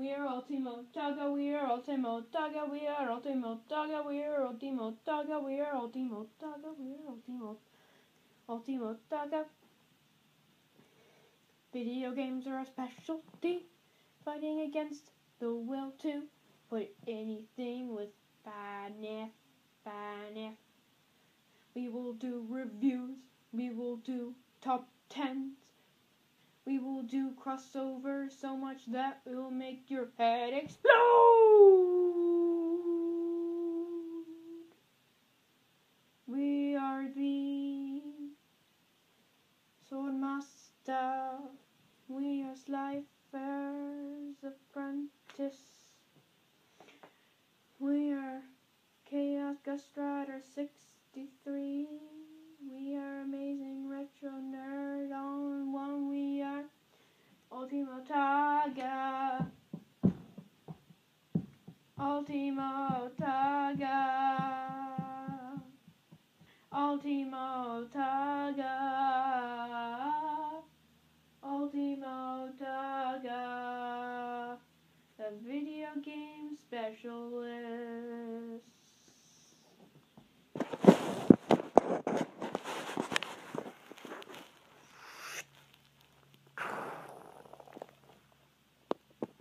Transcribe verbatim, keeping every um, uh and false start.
We are Ultimo, Taga, we are Ultimo, Taga, we are Ultimo, Taga, we are Ultimo, Taga, we are Ultimo, Taga, we are Ultimo, Ultimo, Taga. Video games are a specialty, fighting against the will to put anything with finesse, finesse. We will do reviews, we will do top tens, we will do crossovers so much that it will make your head explode. We are the Swordmaster. We are Slifer's apprentice. We are Chaos Ghost Rider sixty-three. We are amazing retro nerd on one. We are Ultimo Taga. Ultimo Taga. Ultimo Taga. Ultimo Taga. The video game specialist.